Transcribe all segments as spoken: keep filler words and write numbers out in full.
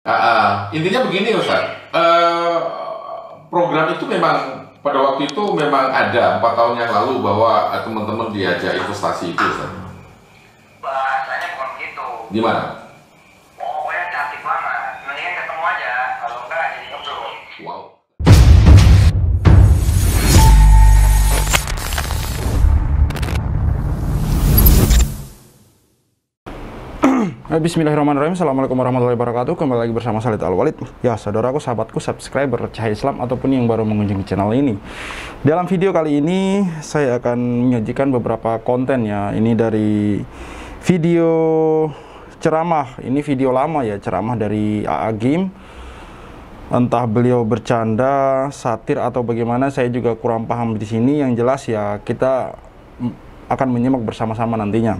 Ah, ah. Intinya begini Ustaz, Eh, program itu memang pada waktu itu memang ada empat tahun yang lalu bahwa eh, teman-teman diajak investasi itu Ustaz. Bahasanya bukan begitu. Gimana? Pokoknya cantik banget. Mendingan ketemu aja. Kalau enggak jadi ngeblok. Wow. Bismillahirrahmanirrahim. Assalamualaikum warahmatullahi wabarakatuh. Kembali lagi bersama Salid Al-Walid. Ya, saudaraku, sahabatku, subscriber Cahaya Islam ataupun yang baru mengunjungi channel ini. Dalam video kali ini saya akan menyajikan beberapa konten ya. Ini dari video ceramah. Ini video lama ya, ceramah dari A A Gym. Entah beliau bercanda, satir atau bagaimana, saya juga kurang paham di sini. Yang jelas ya, kita akan menyimak bersama-sama nantinya.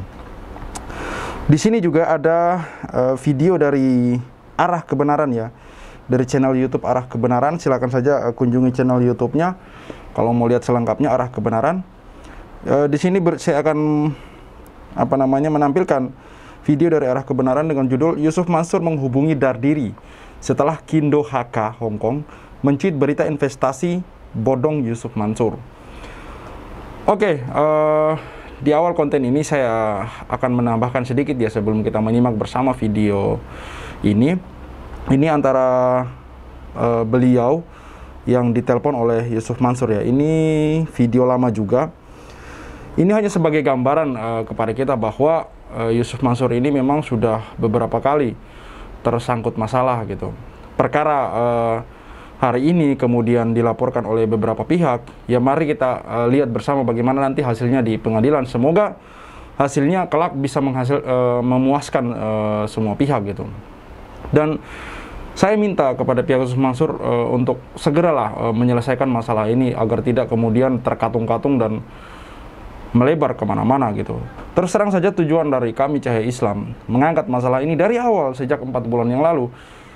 Di sini juga ada uh, video dari Arah Kebenaran ya, dari channel YouTube Arah Kebenaran. Silakan saja uh, kunjungi channel YouTube-nya kalau mau lihat selengkapnya Arah Kebenaran. Uh, di sini saya akan apa namanya menampilkan video dari Arah Kebenaran dengan judul Yusuf Mansur menghubungi Dardiri setelah Kindo H K Hong Kong mencuit berita investasi bodong Yusuf Mansur. Oke. Okay, uh, Di awal konten ini saya akan menambahkan sedikit ya sebelum kita menyimak bersama video ini. Ini antara uh, beliau yang ditelepon oleh Yusuf Mansur ya. Ini video lama juga. Ini hanya sebagai gambaran uh, kepada kita bahwa uh, Yusuf Mansur ini memang sudah beberapa kali tersangkut masalah gitu. Perkara uh, hari ini kemudian dilaporkan oleh beberapa pihak, ya mari kita uh, lihat bersama bagaimana nanti hasilnya di pengadilan. Semoga hasilnya kelak bisa menghasil, uh, memuaskan uh, semua pihak gitu. Dan saya minta kepada pihak Yusuf Mansur uh, untuk segeralah uh, menyelesaikan masalah ini agar tidak kemudian terkatung-katung dan melebar kemana-mana gitu. Terus terang saja tujuan dari kami Cahaya Islam mengangkat masalah ini dari awal sejak empat bulan yang lalu,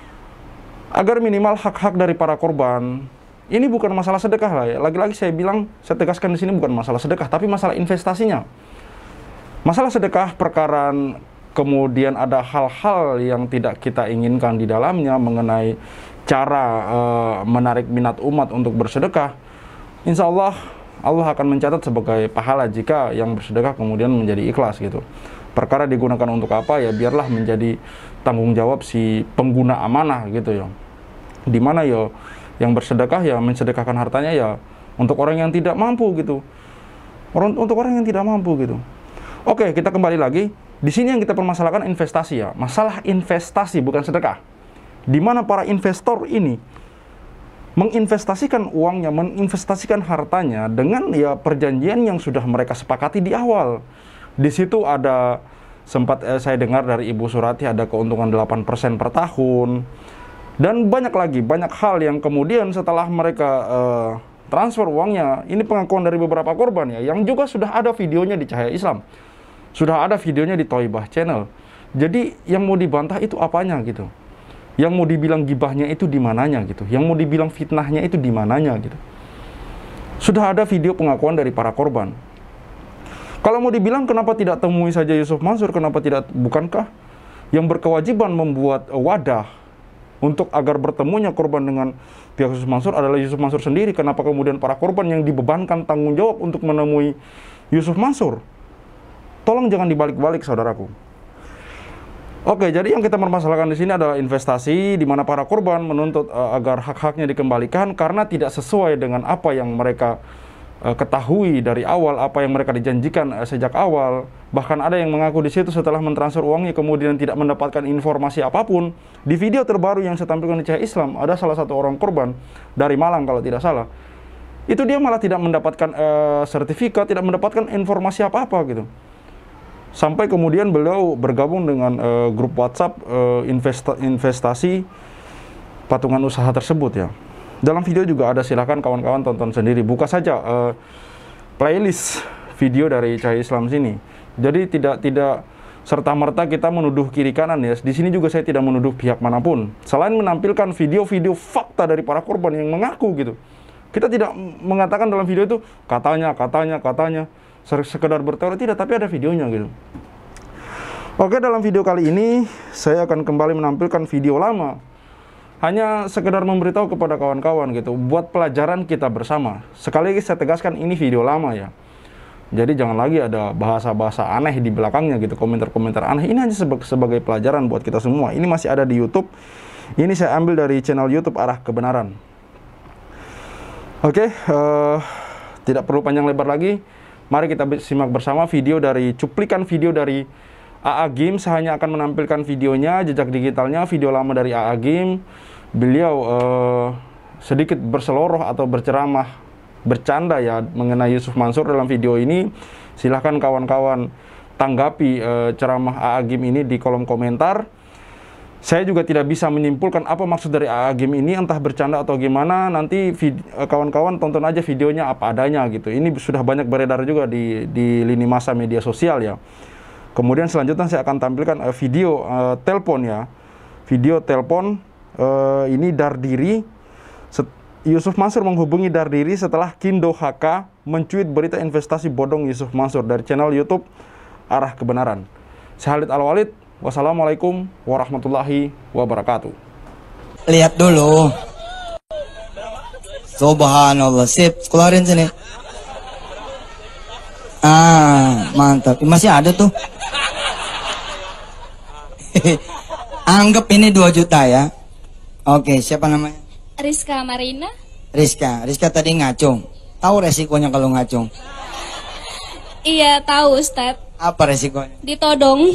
agar minimal hak-hak dari para korban ini bukan masalah sedekah lah ya. Lagi-lagi saya bilang, saya tegaskan di sini bukan masalah sedekah, tapi masalah investasinya. Masalah sedekah perkara kemudian ada hal-hal yang tidak kita inginkan di dalamnya mengenai cara uh, menarik minat umat untuk bersedekah. Insya Allah Allah akan mencatat sebagai pahala jika yang bersedekah kemudian menjadi ikhlas gitu. Perkara digunakan untuk apa ya biarlah menjadi tanggung jawab si pengguna amanah gitu ya. Dimana ya yang bersedekah ya mensedekahkan hartanya ya untuk orang yang tidak mampu gitu. Orang untuk orang yang tidak mampu gitu. Oke, kita kembali lagi. Di sini yang kita permasalahkan investasi ya. Masalah investasi bukan sedekah. Dimana para investor ini menginvestasikan uangnya, menginvestasikan hartanya dengan ya perjanjian yang sudah mereka sepakati di awal. Di situ ada sempat eh, saya dengar dari Ibu Surati ada keuntungan delapan persen per tahun. Dan banyak lagi, banyak hal yang kemudian setelah mereka eh, transfer uangnya, ini pengakuan dari beberapa korban ya, yang juga sudah ada videonya di Cahaya Islam. Sudah ada videonya di Thoibah Channel. Jadi yang mau dibantah itu apanya gitu. Yang mau dibilang gibahnya itu di mananya gitu. Yang mau dibilang fitnahnya itu di mananya gitu. Sudah ada video pengakuan dari para korban. Kalau mau dibilang kenapa tidak temui saja Yusuf Mansur, kenapa tidak, bukankah yang berkewajiban membuat wadah untuk agar bertemunya korban dengan pihak Yusuf Mansur adalah Yusuf Mansur sendiri? Kenapa kemudian para korban yang dibebankan tanggung jawab untuk menemui Yusuf Mansur? Tolong jangan dibalik-balik saudaraku. Oke, jadi yang kita permasalahkan di sini adalah investasi di mana para korban menuntut uh, agar hak-haknya dikembalikan karena tidak sesuai dengan apa yang mereka uh, ketahui dari awal, apa yang mereka dijanjikan uh, sejak awal. Bahkan ada yang mengaku di situ setelah mentransfer uangnya kemudian tidak mendapatkan informasi apapun. Di video terbaru yang saya tampilkan di Cahaya Islam ada salah satu orang korban dari Malang kalau tidak salah. Itu dia malah tidak mendapatkan uh, sertifikat, tidak mendapatkan informasi apa-apa gitu. Sampai kemudian beliau bergabung dengan uh, grup WhatsApp uh, investa investasi patungan usaha tersebut ya. Dalam video juga ada, silahkan kawan-kawan tonton sendiri. Buka saja uh, playlist video dari Cahaya Islam sini. Jadi tidak tidak serta-merta kita menuduh kiri kanan ya. Di sini juga saya tidak menuduh pihak manapun. Selain menampilkan video-video fakta dari para korban yang mengaku gitu. Kita tidak mengatakan dalam video itu katanya, katanya, katanya. Sekedar berteori, tidak, tapi ada videonya gitu. Oke, dalam video kali ini saya akan kembali menampilkan video lama hanya sekedar memberitahu kepada kawan-kawan gitu, buat pelajaran kita bersama. Sekali lagi saya tegaskan, ini video lama ya. Jadi jangan lagi ada bahasa-bahasa aneh di belakangnya gitu, komentar-komentar aneh. Ini hanya seba sebagai pelajaran buat kita semua. Ini masih ada di YouTube. Ini saya ambil dari channel YouTube Arah Kebenaran. Oke, uh, tidak perlu panjang lebar lagi. Mari kita simak bersama video dari cuplikan video dari A A Gym. Saya hanya akan menampilkan videonya, jejak digitalnya, video lama dari A A Gym. Beliau uh, sedikit berseloroh atau berceramah, bercanda ya mengenai Yusuf Mansur dalam video ini. Silahkan kawan-kawan tanggapi uh, ceramah A A Gym ini di kolom komentar. Saya juga tidak bisa menyimpulkan apa maksud dari A A Gym ini, entah bercanda atau gimana. Nanti kawan-kawan tonton aja videonya apa adanya gitu. Ini sudah banyak beredar juga di, di lini masa media sosial ya. Kemudian selanjutnya saya akan tampilkan uh, video uh, telepon ya. Video telepon uh, ini Dardiri. Set Yusuf Mansur menghubungi Dardiri setelah Kindo H K mencuit berita investasi bodong Yusuf Mansur dari channel YouTube Arah Kebenaran. Saya Khalid Al-Walid. Wassalamualaikum warahmatullahi wabarakatuh. Lihat dulu. Subhanallah. Sip, keluarin sini. Ah, mantap. Masih ada tuh. Anggap ini dua juta ya. Oke, siapa namanya? Rizka Marina. Rizka. Rizka tadi ngacung. Tahu resikonya kalau ngacung? Iya, tahu Ustadz. Apa resikonya? Ditodong.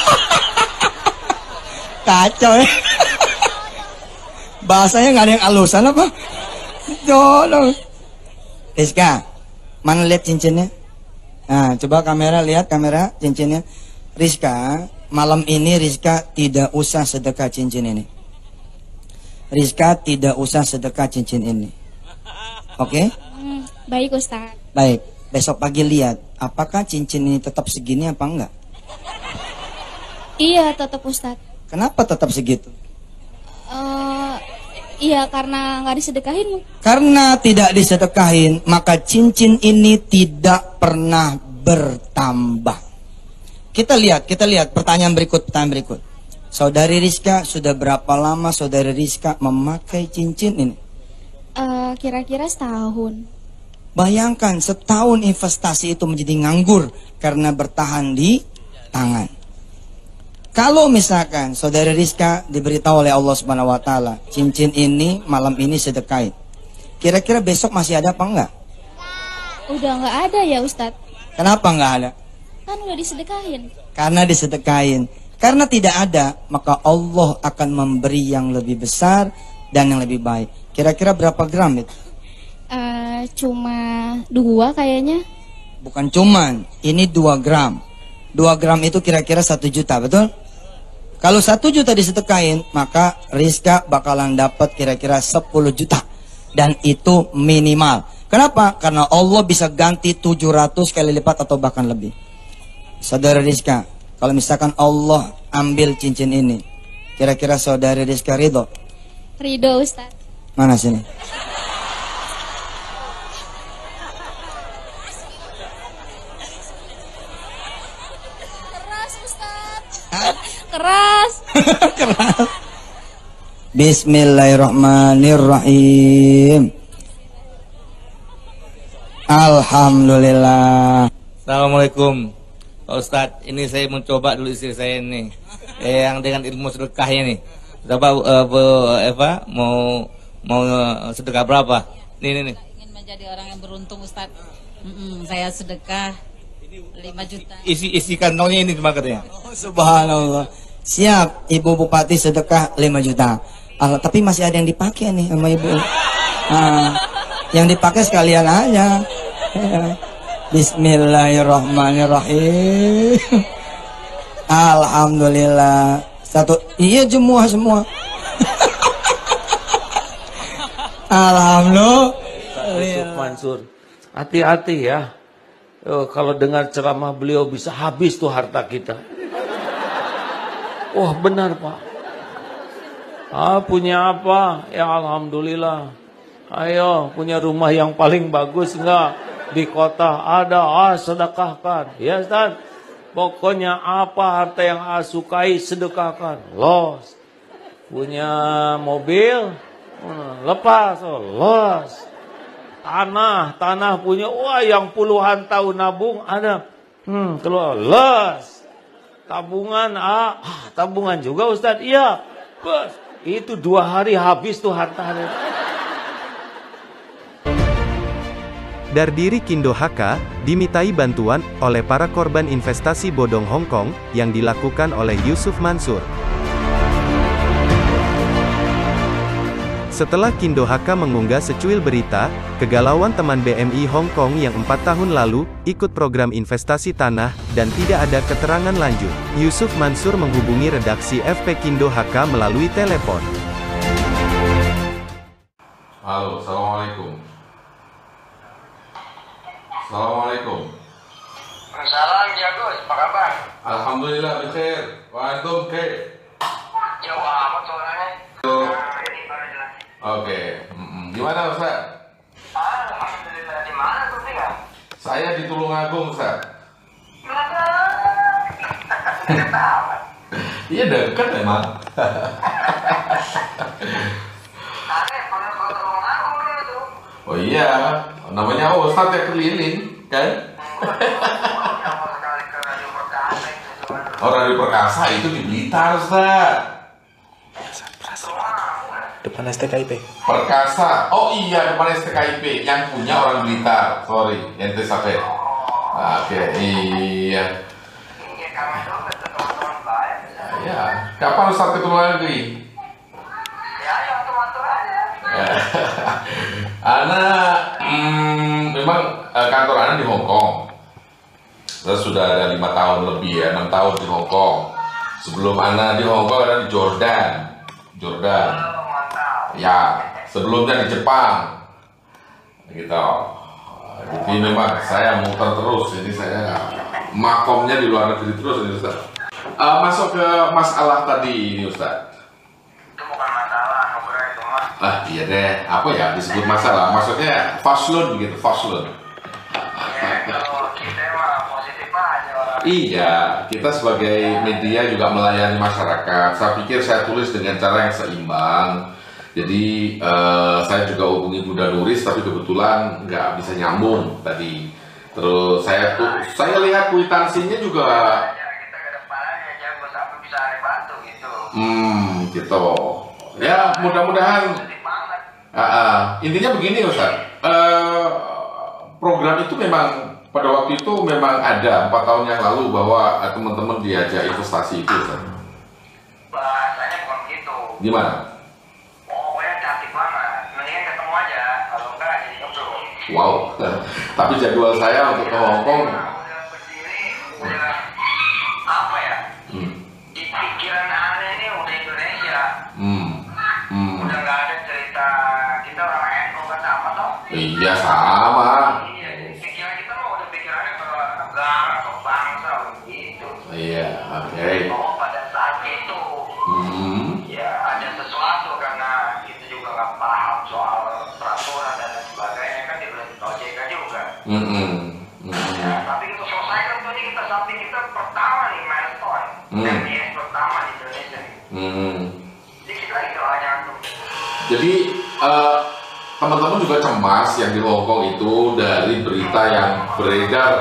Kacau ya. Bahasanya nggak ada yang alusan apa? Tolong. Rizka, mana lihat cincinnya? Nah, coba kamera, lihat kamera cincinnya. Rizka, malam ini Rizka tidak usah sedekah cincin ini. Rizka tidak usah sedekah cincin ini. Oke? Okay? Hmm, baik Ustadz. Baik, besok pagi lihat apakah cincin ini tetap segini apa enggak? Iya, tetap Ustadz. Kenapa tetap segitu? Uh, iya, karena nggak disedekahin. Karena tidak disedekahin, maka cincin ini tidak pernah bertambah. Kita lihat, kita lihat pertanyaan berikut, pertanyaan berikut. Saudari Rizka, sudah berapa lama saudari Rizka memakai cincin ini? Uh, kira-kira setahun. Bayangkan setahun investasi itu menjadi nganggur karena bertahan di tangan. Kalau misalkan saudari Rizka diberitahu oleh Allah Subhanahu wa taala, cincin ini malam ini sedekahin. Kira-kira besok masih ada apa enggak? Udah nggak ada ya Ustadz. Kenapa enggak ada? Kan udah disedekahin. Karena disedekahin. Karena tidak ada, maka Allah akan memberi yang lebih besar dan yang lebih baik. Kira-kira berapa gram itu? Uh, cuma dua kayaknya. Bukan cuman, ini dua gram. Dua gram itu kira-kira satu juta, betul? Kalau satu juta disedekahin, maka Rizka bakalan dapat kira-kira sepuluh juta. Dan itu minimal. Kenapa? Karena Allah bisa ganti tujuh ratus kali lipat atau bahkan lebih. Saudara Rizka, kalau misalkan Allah ambil cincin ini, kira-kira saudari Rizka ridho? Ridho Ustaz. Mana sini? Keras Ustaz. Keras. Keras. Bismillahirrahmanirrahim. Alhamdulillah. Assalamualaikum Pak Ustadz, ini saya mencoba dulu istri saya ini eh, yang dengan ilmu sedekah ini. Coba uh, Bu Eva mau mau sedekah berapa? Nih nih nih. Ingin menjadi orang yang beruntung Ustadz. Mm-mm, saya sedekah lima juta. Isi isi kantongnya ini cuma katanya. Oh, subhanallah. Siap, Ibu Bupati sedekah lima juta. Allah, tapi masih ada yang dipakai nih sama Ibu. Nah, yang dipakai sekalian aja. Ya. Bismillahirrahmanirrahim. Alhamdulillah. Satu, iya semua semua. Alhamdulillah. Yusuf Mansur, hati-hati ya. Oh, kalau dengar ceramah beliau bisa habis tuh harta kita. Wah, benar Pak. Ah, punya apa? Ya Alhamdulillah. Ayo, punya rumah yang paling bagus enggak? Di kota ada, ah sedekahkan. Ya Ustaz, pokoknya apa harta yang ah sukai sedekahkan. Los. punya mobil, lepas, oh, los. Tanah, tanah punya, wah yang puluhan tahun nabung ada, hmm, keluar, los. Tabungan, ah, tabungan juga Ustadz, iya, bos, itu dua hari habis tuh harta. Dardiri Kindo H K, dimintai bantuan oleh para korban investasi bodong Hong Kong, yang dilakukan oleh Yusuf Mansur. Setelah Kindo H K mengunggah secuil berita, kegalauan teman B M I Hong Kong yang empat tahun lalu, ikut program investasi tanah, dan tidak ada keterangan lanjut, Yusuf Mansur menghubungi redaksi F P Kindo H K melalui telepon. Halo, Assalamualaikum. Assalamualaikum. Salam ya Gus, apa kabar? Alhamdulillah, bikhair. Wa antum khair? Jauh amat suaranya. Nah, ini baru jelas. Oke, mm-mm. Gimana Ustaz? Alhamdulillah, di mana tuh tinggal? Saya di Tulungagung Ustaz. Dekat amat. Iya dekat emang. Aneh, pernah ke Tulungagung dulu tuh. Oh iya, namanya Ustaz ya keliling, kan? Oh, Radio Perkasa itu di Blitar, Ustaz. Depan S T K I P. Perkasa, oh iya depan S T K I P, yang punya orang Blitar, sorry, ente sampai. Oke, iya. Ya, kapan Ustaz ketemu lagi? Ya, ya, waktu-waktu aja. Ana, hmm, memang eh, kantor Ana di Hong Kong. Terus sudah ada lima tahun lebih ya, enam tahun di Hong Kong. Sebelum Ana di Hong Kong ada di Jordan, Jordan. Ya, sebelumnya di Jepang. Gitu. Jadi memang saya muter terus. Jadi saya makomnya di luar negeri terus ini Ustaz. Uh, masuk ke masalah tadi ini Ustaz. Itu bukan masalah, ngobrol itu mah. Ah iya deh, apa ya disebut masalah? Maksudnya faslun gitu, faslun. Ya, kalau kita mah positif aja orang. Iya, kita sebagai media juga melayani masyarakat. Saya pikir saya tulis dengan cara yang seimbang. Jadi uh, saya juga hubungi Bunda Nuris, tapi kebetulan nggak bisa nyambung tadi. Terus saya tuh, saya lihat kwitansinya juga. Kita ke depan aja, jago sampai bisa ada bantu gitu. Hmm, gitu. Ya, mudah-mudahan. Uh, uh, intinya begini Ustaz, uh, program itu memang pada waktu itu memang ada empat tahun yang lalu bahwa uh, teman-teman diajak investasi itu Ustaz. Bahasanya bukan begitu. Gimana? Oh, pokoknya cantik banget. Mendingan ketemu aja, kalau enggak jadi ngobrol. Wow, tapi jadwal saya untuk ke Hong Kong. Udah berdiri, udah apa ya? Hmm. Di pikiran aneh ini udah Indonesia. Hmm. Hmm. Udah nggak ada cerita kita orang N U kan sama toh? Iya sama. Iya, pikiran kita mah udah pikirannya ke negara, ke bangsa begitu. Iya, oke. Bahwa pada saat itu Hmm. ya ada sesuatu karena kita juga nggak paham soal peraturan dan lain sebagainya kan dia belum O J K juga. Hmm. Hmm. Ya, tapi itu selesaikan tuh nih kita sampai kita pertama nih milestone Hmm. M B S pertama di Indonesia nih. Hmm. Jadi kita itu hanya tuh. Jadi uh, teman-teman juga cemas yang di Hong Kong itu dari berita yang beredar.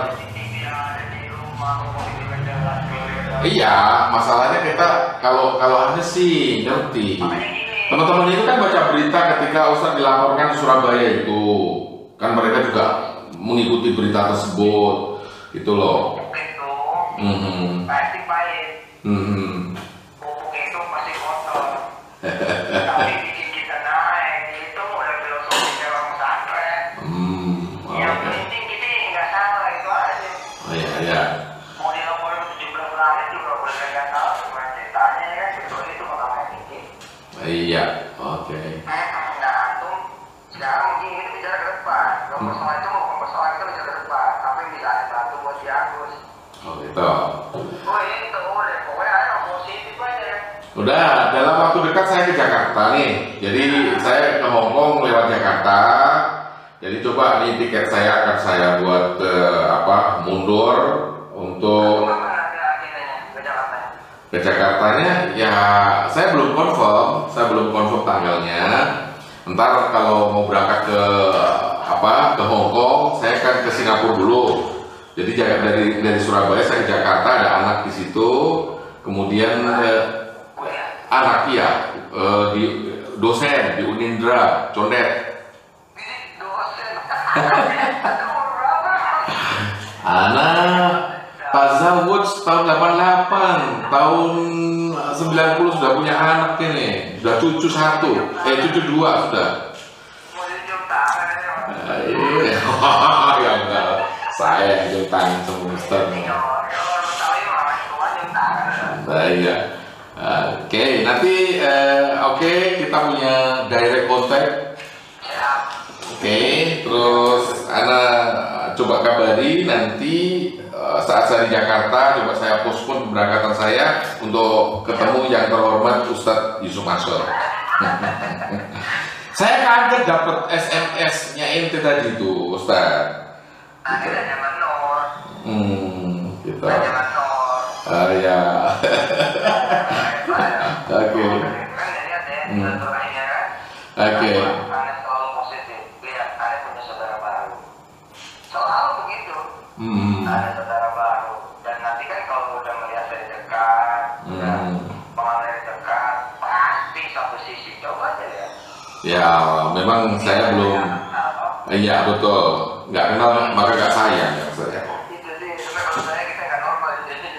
Iya, masalahnya kita kalau kalau ada sih ngerti. Teman-teman itu kan baca berita ketika Ustadz dilaporkan di Surabaya itu, kan mereka juga mengikuti berita tersebut, gitu loh. Pupuk itu Hmm. pasti pahit. Hmm. Pupuk itu pasti kotor. Tapi bikin kita naik itu udah filosofinya orang pesantren. Hmm. Yang Oke. penting kita nggak salah itu aja. Oh iya, iya. Mau dilaporin tujuh belas langit juga boleh nggak salah cuma ceritanya ya kan betul itu bakal main dikit. Iya, oke. Nah antum sekarang mungkin kita bicara ke depan. Kalau persoalan itu mau persoalan kita bicara ke depan. Tapi bisa ada bantu buat si Agus. Oh gitu. Oh itu boleh. Pokoknya ayo positif aja. Udah, dalam waktu dekat saya ke Jakarta nih. Jadi saya ke Hong Kong lewat Jakarta. Jadi coba nih tiket saya akan saya buat eh, apa mundur untuk Kapan ada agendanya ke Jakarta? Ke Jakartanya ya saya belum confirm, saya belum confirm tanggalnya. Ntar kalau mau berangkat ke apa ke Hong Kong, saya akan ke Singapura dulu. Jadi dari dari Surabaya saya ke Jakarta, ada anak di situ, kemudian eh, anak ya eh, di dosen di Unindra, Condet. Anak tazawuj tahun delapan puluh delapan, tahun sembilan puluh sudah punya anak ini, sudah cucu satu, eh cucu dua sudah. Ya enggak, saya yang tangan sama Ustaz. Saya. Oke, nanti uh, oke okay, kita punya direct contact. Oke, okay, terus Ana coba kabari nanti uh, saat saya di Jakarta, coba saya postpone keberangkatan saya untuk ketemu yang terhormat Ustadz Yusuf Mansur. Saya kaget dapat S M S-nya ente tadi itu, Ustadz. Hmm, gitu. Ah ya. Oke. Hmm. Oke. Hmm. Ada saudara baru, dan nanti kan kalau udah melihat dari dekat, hmm. udah mengenal dari dekat, pasti satu sisi coba aja ya. Ya, memang saya belum. Iya betul, nggak kenal maka nggak sayang ya saya. Itu sih, tapi kalau saya kita nggak normal jadi.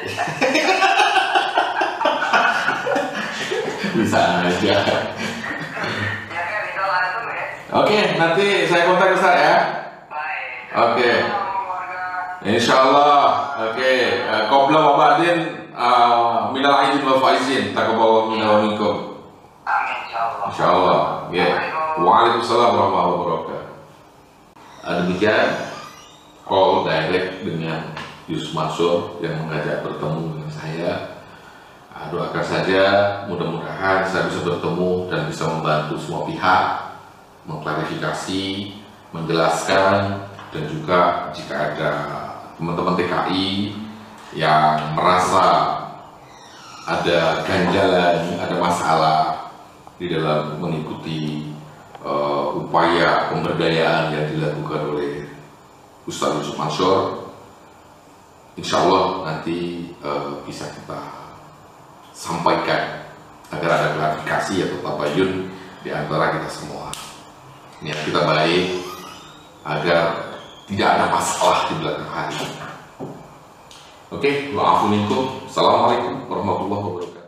Bisa aja. Ya kan itu lah itu ya. Oke, nanti saya kontak Ustaz ya. Baik. Oke. Insya Allah, oke. Okay. Uh, Qobla wa ba'din, uh, minal aidin wa faizin, taqabbal minna wa minkum. Amin insyaallah. Insyaallah. Ya. Yeah. Waalaikumsalam warahmatullahi wabarakatuh. Uh, demikian call direct dengan Yusuf Mansur yang mengajak bertemu dengan saya. Uh, doakan saja mudah-mudahan saya bisa bertemu dan bisa membantu semua pihak mengklarifikasi, menjelaskan, dan juga jika ada teman-teman T K I yang merasa ada ganjalan, ada masalah di dalam mengikuti uh, upaya pemberdayaan yang dilakukan oleh Ustaz Yusuf Mansur, insya Allah nanti uh, bisa kita sampaikan agar ada klarifikasi atau tabayun di antara kita semua. Niat kita baik agar tidak ada masalah di belakang hari. Oke, wa'afu minkum. Assalamualaikum warahmatullahi wabarakatuh.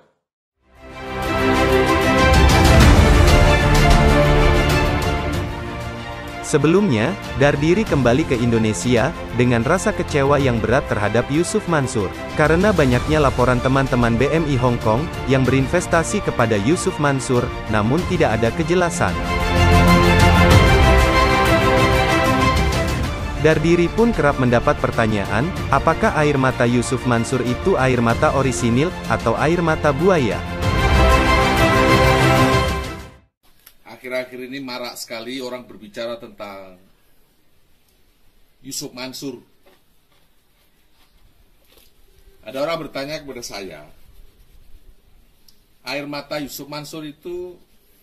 Sebelumnya, Dardiri kembali ke Indonesia dengan rasa kecewa yang berat terhadap Yusuf Mansur karena banyaknya laporan teman-teman B M I Hong Kong yang berinvestasi kepada Yusuf Mansur, namun tidak ada kejelasan. Dardiri pun kerap mendapat pertanyaan, apakah air mata Yusuf Mansur itu air mata orisinil atau air mata buaya? Akhir-akhir ini marak sekali orang berbicara tentang Yusuf Mansur. Ada orang bertanya kepada saya, air mata Yusuf Mansur itu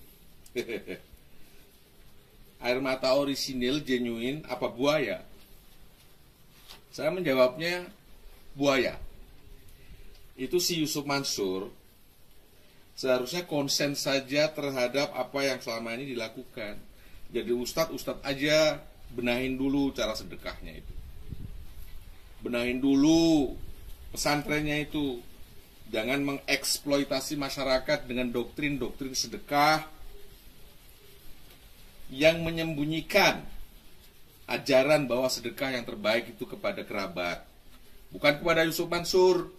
air mata orisinil, genuine, apa buaya? Saya menjawabnya, buaya. Itu si Yusuf Mansur seharusnya konsen saja terhadap apa yang selama ini dilakukan. Jadi ustadz-ustadz aja benahin dulu cara sedekahnya itu. Benahin dulu pesantrennya itu. Jangan mengeksploitasi masyarakat dengan doktrin-doktrin sedekah yang menyembunyikan ajaran bahwa sedekah yang terbaik itu kepada kerabat, bukan kepada Yusuf Mansur.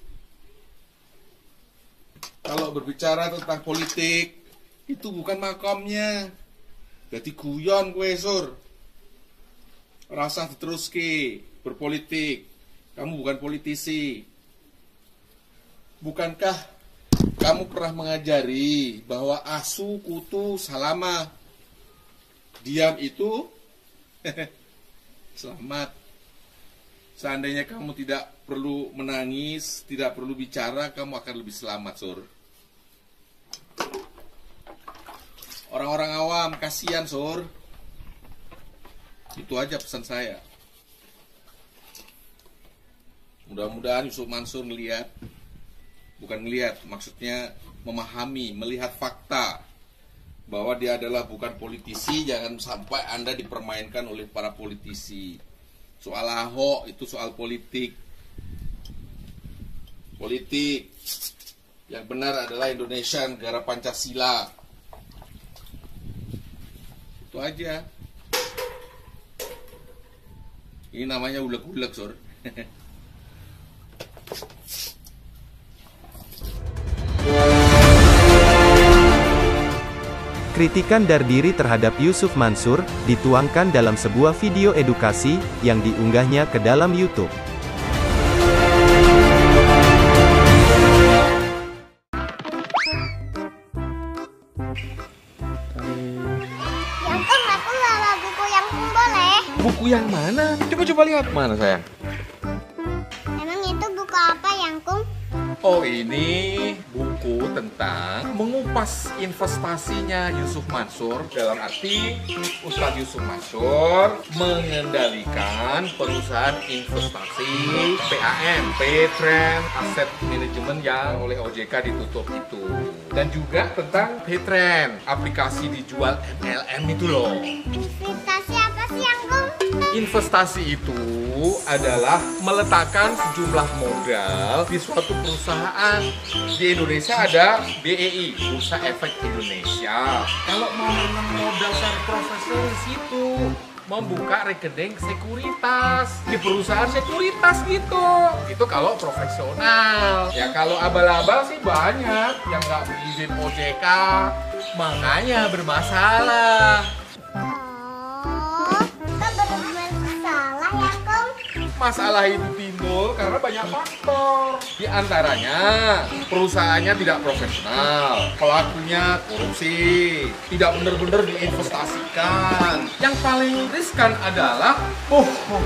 Kalau berbicara tentang politik, itu bukan makamnya. Jadi guyon kue sur. Rasa diteruski berpolitik. Kamu bukan politisi. Bukankah kamu pernah mengajari bahwa asu, kutu, salama, diam itu selamat. Seandainya kamu tidak perlu menangis, tidak perlu bicara, kamu akan lebih selamat, Sur. Orang-orang awam, kasihan, Sur. Itu aja pesan saya. Mudah-mudahan Yusuf Mansur melihat, bukan melihat, maksudnya memahami, melihat fakta bahwa dia adalah bukan politisi. Jangan sampai Anda dipermainkan oleh para politisi. Soal Ahok itu soal politik. Politik. Yang benar adalah Indonesia negara Pancasila. Itu aja. Ini namanya ulek-ulek, Sur. Kritikan Dardiri terhadap Yusuf Mansur dituangkan dalam sebuah video edukasi yang diunggahnya ke dalam YouTube. Yangkum, aku bawa buku Yangkum boleh? Buku yang mana? Coba-coba lihat. Mana, sayang? Emang itu buku apa, Yangkum? Oh, ini buku tentang mengupas investasinya Yusuf Mansur. Dalam arti Ustadz Yusuf Mansur mengendalikan perusahaan investasi P A M, Paytrend Asset Management yang oleh O J K ditutup itu. Dan juga tentang Paytrend, aplikasi dijual M L M itu loh. Investasi apa sih, Yangkum? Investasi itu adalah meletakkan sejumlah modal di suatu perusahaan. Di Indonesia ada B E I, Bursa Efek Indonesia. Kalau mau menanam modal secara profesional di situ, membuka rekening sekuritas di perusahaan sekuritas gitu. Itu kalau profesional. Ya kalau abal-abal sih banyak yang nggak berizin O J K, makanya bermasalah. Masalah itu timbul karena banyak faktor. Di antaranya perusahaannya tidak profesional, pelakunya korupsi, tidak benar-benar diinvestasikan. Yang paling riskan adalah bohong.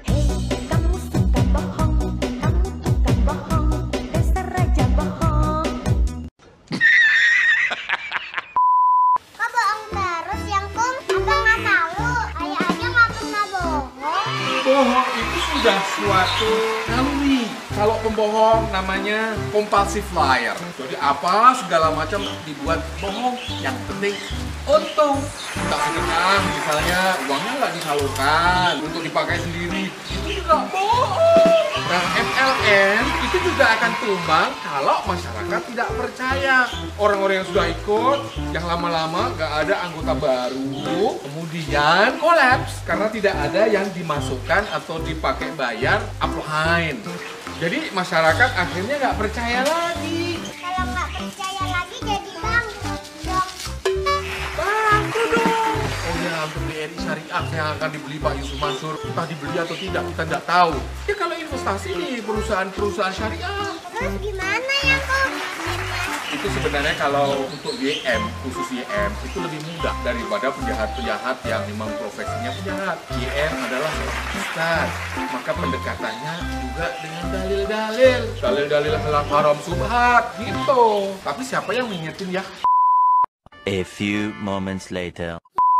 Kok bohong terus, Yangkum? Abang nggak malu? Ayah aja nggak pernah bohong. Bohong itu sudah suatu naluri. Kalau pembohong namanya compulsive liar. Jadi apa segala macam dibuat bohong. Yang penting untung. Tak sedekah misalnya uangnya nggak disalurkan untuk dipakai sendiri. Itu juga bohong. Nah, M L M itu juga akan tumbang kalau masyarakat tidak percaya. Orang-orang yang sudah ikut, yang lama-lama nggak ada anggota baru, kemudian kolaps karena tidak ada yang dimasukkan atau dipakai bayar upline. Jadi masyarakat akhirnya nggak percaya lagi. Kalau nggak percaya lagi jadi bangkrut dong. Bangkrut dong. Oh ya, untuk B R I Syariah yang akan dibeli Pak Yusuf Mansur, entah dibeli atau tidak, kita nggak tahu. Ya kalau investasi di perusahaan-perusahaan syariah. Terus gimana ya, Kok? Itu sebenarnya kalau untuk Y M, khusus Y M, itu lebih mudah daripada penjahat-penjahat yang memang profesinya penjahat. Y M adalah ustaz, maka pendekatannya juga dengan dalil-dalil. Dalil-dalil halal haram subhat, gitu. Tapi siapa yang mengingetin ya? A few moments later.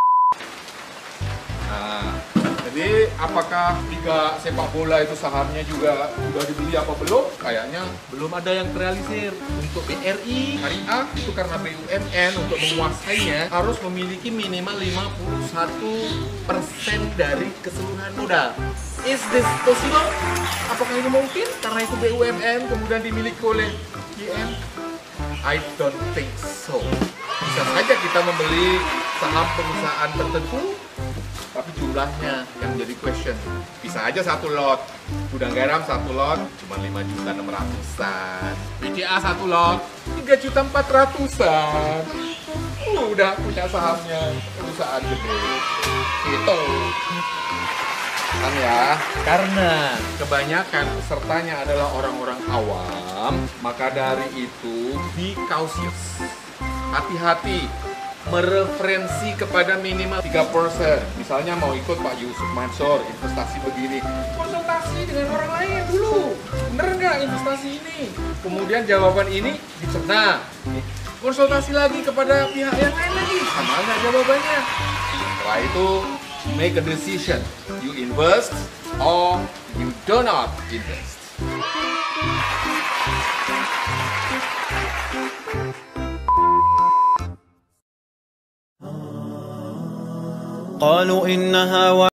Nah, jadi apakah liga sepak bola itu sahamnya juga sudah dibeli apa belum? Kayaknya belum ada yang terrealisir. Untuk B R I Syariah itu karena B U M N untuk menguasainya harus memiliki minimal lima puluh satu persen dari keseluruhan modal. Is this possible? Apakah ini mungkin? Karena itu B U M N kemudian dimiliki oleh Y M? I don't think so. Bisa saja kita membeli saham perusahaan tertentu, tapi jumlahnya yang jadi question. Bisa aja satu lot, gudang garam satu lot cuma lima juta enam ratusan, B C A satu lot tiga juta empat ratusan. Uh, udah punya sahamnya perusahaan gede. Gitu. Kan ya, karena kebanyakan pesertanya adalah orang-orang awam, maka dari itu be cautious. Hati-hati mereferensi kepada minimal tiga persen. Misalnya mau ikut Pak Yusuf Mansur, investasi begini. Konsultasi dengan orang lain dulu. Bener nggak investasi ini? Kemudian jawaban ini dicerna. Konsultasi lagi kepada pihak yang lain lagi. Sama nggak jawabannya? Setelah itu, make a decision. You invest or you do not invest. قالوا إنها